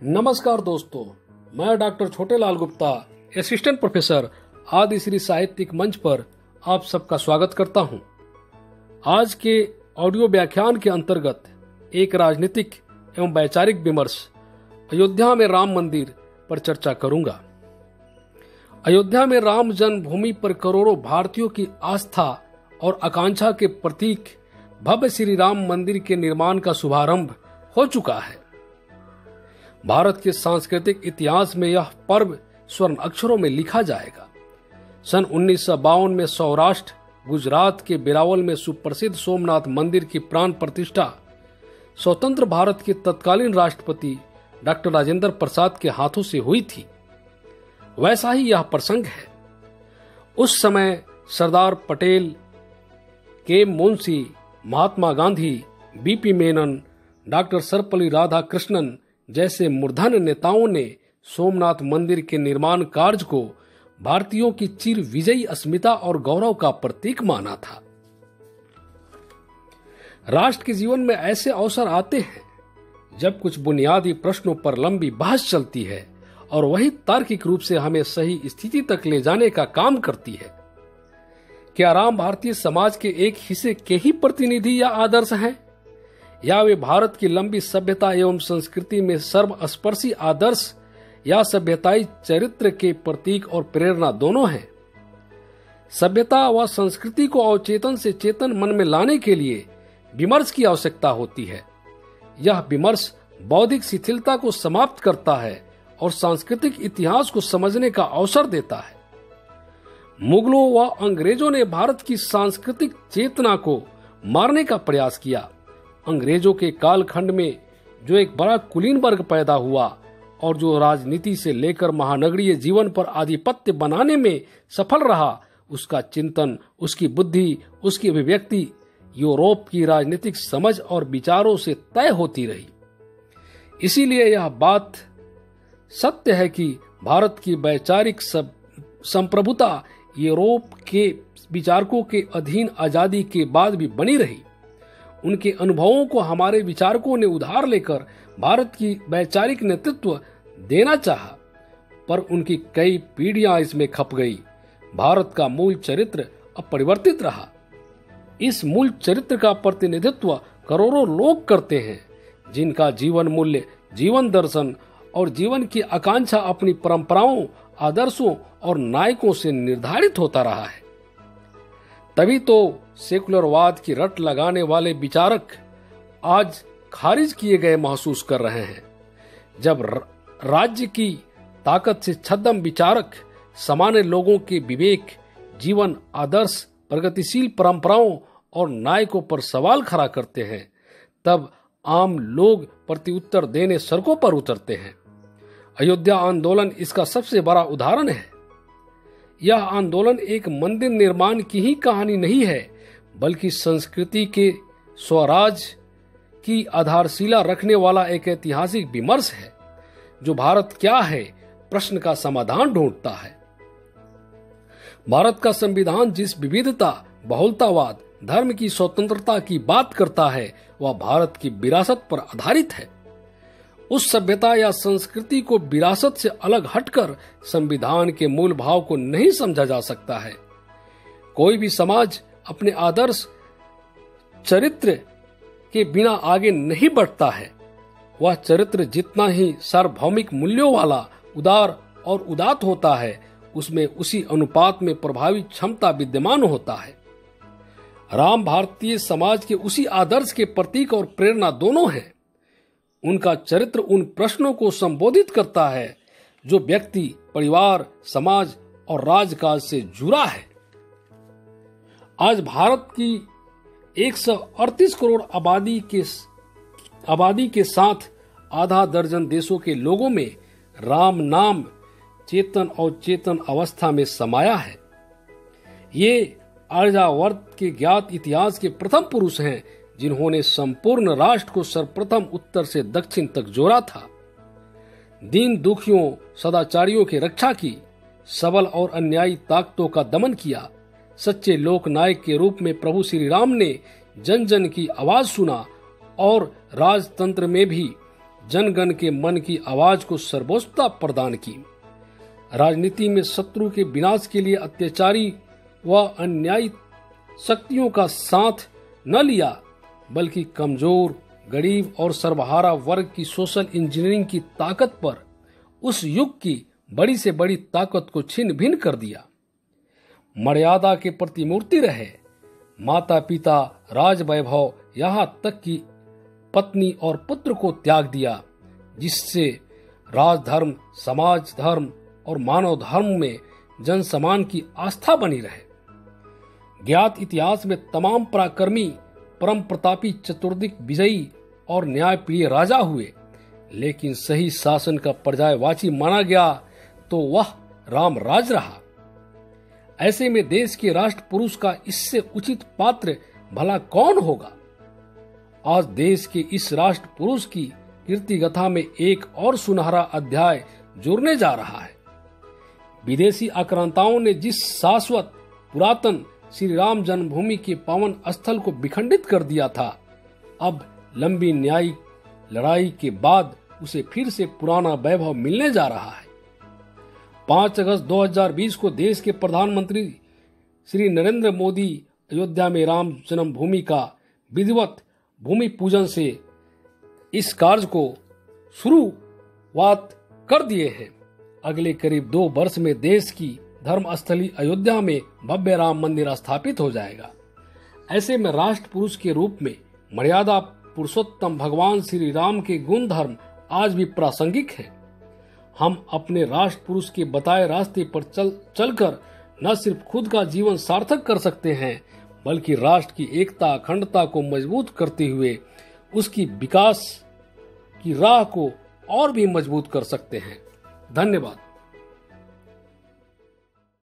नमस्कार दोस्तों, मैं doctor Chhotelal Gupta, assistant professor आदि श्री साहित्यिक मंच पर आप सबका स्वागत करता हूं। आज के ऑडियो व्याख्यान के अंतर्गत एक राजनीतिक एवं वैचारिक विमर्श अयोध्या में राम मंदिर पर चर्चा करूंगा। अयोध्या में राम जन्मभूमि पर करोड़ों भारतीयों की आस्था और आकांक्षा के प्रतीक भव्य श्री राम मंदिर के निर्माण का शुभारंभ हो चुका है। भारत के सांस्कृतिक इतिहास में यह पर्व स्वर्ण अक्षरों में लिखा जाएगा। सन 1952 में सौराष्ट्र गुजरात के बिलावल में सुप्रसिद्ध सोमनाथ मंदिर की प्राण प्रतिष्ठा स्वतंत्र भारत के तत्कालीन राष्ट्रपति डॉक्टर राजेंद्र प्रसाद के हाथों से हुई थी। वैसा ही यह प्रसंग है। उस समय Sardar Patel, K Munshi, Mahatma Gandhi, BP Menon, doctor Sarvepalli Radhakrishnan जैसे मूर्धन्य नेताओं ने सोमनाथ मंदिर के निर्माण कार्य को भारतीयों की चिर विजयी अस्मिता और गौरव का प्रतीक माना था। राष्ट्र के जीवन में ऐसे अवसर आते हैं जब कुछ बुनियादी प्रश्नों पर लंबी बहस चलती है और वही तार्किक रूप से हमें सही स्थिति तक ले जाने का काम करती है। क्या राम भारतीय समाज के एक हिस्से के ही प्रतिनिधि या आदर्श हैं, या वे भारत की लंबी सभ्यता एवं संस्कृति में सर्वस्पर्शी आदर्श या सभ्यताई चरित्र के प्रतीक और प्रेरणा दोनों हैं? सभ्यता व संस्कृति को अवचेतन से चेतन मन में लाने के लिए विमर्श की आवश्यकता होती है। यह विमर्श बौद्धिक शिथिलता को समाप्त करता है और सांस्कृतिक इतिहास को समझने का अवसर देता है। मुगलों व अंग्रेजों ने भारत की सांस्कृतिक चेतना को मारने का प्रयास किया। अंग्रेजों के कालखंड में जो एक बड़ा कुलीन वर्ग पैदा हुआ और जो राजनीति से लेकर महानगरीय जीवन पर आधिपत्य बनाने में सफल रहा, उसका चिंतन, उसकी बुद्धि, उसकी अभिव्यक्ति यूरोप की राजनीतिक समझ और विचारों से तय होती रही। इसीलिए यह बात सत्य है कि भारत की वैचारिक संप्रभुता यूरोप के विचारकों के अधीन आजादी के बाद भी बनी रही। उनके अनुभवों को हमारे विचारकों ने उधार लेकर भारत की वैचारिक नेतृत्व देना चाहा, पर उनकी कई पीढ़ियां इसमें खप गई। भारत का मूल चरित्र अपरिवर्तित रहा। इस मूल चरित्र का प्रतिनिधित्व करोड़ों लोग करते हैं, जिनका जीवन मूल्य, जीवन दर्शन और जीवन की आकांक्षा अपनी परंपराओं, आदर्शों और नायकों से निर्धारित होता रहा है। तभी तो सेकुलरवाद की रट लगाने वाले विचारक आज खारिज किए गए महसूस कर रहे हैं। जब राज्य की ताकत से छद्म विचारक सामान्य लोगों के विवेक, जीवन आदर्श, प्रगतिशील परंपराओं और नायकों पर सवाल खड़ा करते हैं, तब आम लोग प्रत्युत्तर देने सड़कों पर उतरते हैं। अयोध्या आंदोलन इसका सबसे बड़ा उदाहरण है। यह आंदोलन एक मंदिर निर्माण की ही कहानी नहीं है, बल्कि संस्कृति के स्वराज की आधारशिला रखने वाला एक ऐतिहासिक विमर्श है, जो भारत क्या है प्रश्न का समाधान ढूंढता है। भारत का संविधान जिस विविधता, बहुलतावाद, धर्म की स्वतंत्रता की बात करता है, वह भारत की विरासत पर आधारित है। उस सभ्यता या संस्कृति को विरासत से अलग हटकर संविधान के मूल भाव को नहीं समझा जा सकता है। कोई भी समाज अपने आदर्श चरित्र के बिना आगे नहीं बढ़ता है। वह चरित्र जितना ही सार्वभौमिक मूल्यों वाला, उदार और उदात्त होता है, उसमें उसी अनुपात में प्रभावी क्षमता विद्यमान होता है। राम भारतीय समाज के उसी आदर्श के प्रतीक और प्रेरणा दोनों हैं। उनका चरित्र उन प्रश्नों को संबोधित करता है जो व्यक्ति, परिवार, समाज और राजकाज से जुड़ा है। आज भारत की 138 करोड़ आबादी के साथ आधा दर्जन देशों के लोगों में राम नाम चेतन और चेतन अवस्था में समाया है। ये आर्यावर्त के ज्ञात इतिहास के प्रथम पुरुष हैं, जिन्होंने संपूर्ण राष्ट्र को सर्वप्रथम उत्तर से दक्षिण तक जोड़ा था। दीन दुखियों, सदाचारियों की रक्षा की, सबल और अन्यायी ताकतों का दमन किया। सच्चे लोकनायक के रूप में प्रभु श्री राम ने जन जन की आवाज सुना और राजतंत्र में भी जनगण के मन की आवाज को सर्वोच्चता प्रदान की। राजनीति में शत्रु के विनाश के लिए अत्याचारी व अन्यायी शक्तियों का साथ न लिया, बल्कि कमजोर, गरीब और सर्वहारा वर्ग की सोशल इंजीनियरिंग की ताकत पर उस युग की बड़ी से बड़ी ताकत को छिन्न भिन्न कर दिया। मर्यादा के प्रतिमूर्ति रहे। माता पिता, राज वैभव, यहाँ तक कि पत्नी और पुत्र को त्याग दिया, जिससे राजधर्म, समाज धर्म और मानव धर्म में जन समान की आस्था बनी रहे। ज्ञात इतिहास में तमाम पराक्रमी, परम प्रतापी, चतुर्दिक विजयी और न्यायप्रिय राजा हुए, लेकिन सही शासन का पर्यायवाची माना गया तो वह रामराज रहा। ऐसे में देश के राष्ट्र पुरुष का इससे उचित पात्र भला कौन होगा। आज देश के इस राष्ट्र पुरुष की कीर्ति गाथा में एक और सुनहरा अध्याय जुड़ने जा रहा है। विदेशी आक्रांताओं ने जिस शाश्वत पुरातन श्री राम जन्मभूमि के पावन स्थल को विखंडित कर दिया था, अब लंबी न्यायिक लड़ाई के बाद उसे फिर से पुराना वैभव मिलने जा रहा है। 5 अगस्त 2020 को देश के प्रधानमंत्री श्री नरेंद्र मोदी अयोध्या में राम जन्मभूमि का विधिवत भूमि पूजन से इस कार्य को शुरुआत कर दिए हैं। अगले करीब 2 वर्ष में देश की धर्मस्थली अयोध्या में भव्य राम मंदिर स्थापित हो जाएगा। ऐसे में राष्ट्र पुरुष के रूप में मर्यादा पुरुषोत्तम भगवान श्री राम के गुण धर्म आज भी प्रासंगिक है। हम अपने राष्ट्र पुरुष के बताए रास्ते पर चलकर न सिर्फ खुद का जीवन सार्थक कर सकते हैं, बल्कि राष्ट्र की एकता, अखंडता को मजबूत करते हुए उसकी विकास की राह को और भी मजबूत कर सकते हैं। धन्यवाद।